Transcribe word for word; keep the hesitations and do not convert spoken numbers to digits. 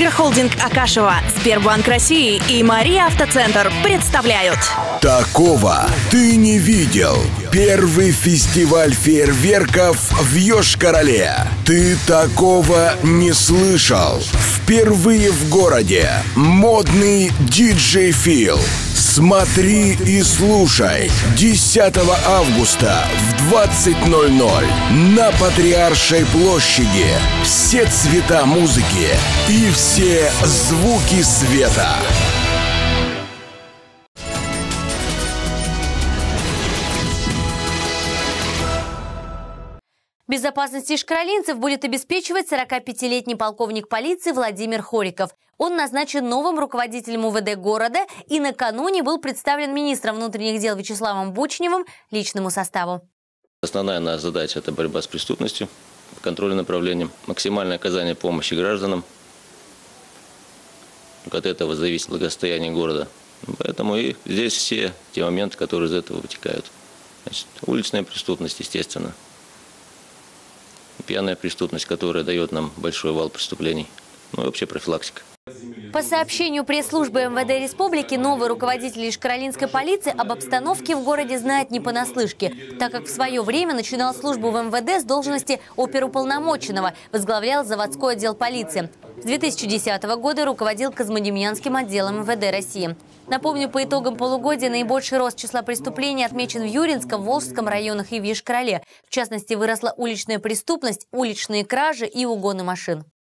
Агрохолдинг Акашева, Сбербанк России и Мария Автоцентр представляют. Такого ты не видел. Первый фестиваль фейерверков в Йошкар-Оле. Ты такого не слышал. Впервые в городе модный диджей Фил. Смотри и слушай десятого августа в двадцать ноль ноль на Патриаршей площади. Все цвета музыки и все звуки света. Безопасность йошкар-олинцев будет обеспечивать сорокапятилетний полковник полиции Владимир Хориков. Он назначен новым руководителем УВД города и накануне был представлен министром внутренних дел Вячеславом Бучневым личному составу. Основная наша задача – это борьба с преступностью, контроль направлением, максимальное оказание помощи гражданам. От этого зависит благосостояние города. Поэтому и здесь все те моменты, которые из этого вытекают. Значит, уличная преступность, естественно. Пьяная преступность, которая дает нам большой вал преступлений. Ну и вообще профилактика. По сообщению пресс-службы эм вэ дэ республики, новый руководитель йошкар-олинской полиции об обстановке в городе знает не понаслышке, так как в свое время начинал службу в эм вэ дэ с должности оперуполномоченного, возглавлял заводской отдел полиции. С две тысячи десятого года руководил Козьмодемьянским отделом эм вэ дэ России. Напомню, по итогам полугодия наибольший рост числа преступлений отмечен в Юринском, Волжском районах и в Йошкар-Оле. В частности, выросла уличная преступность, уличные кражи и угоны машин.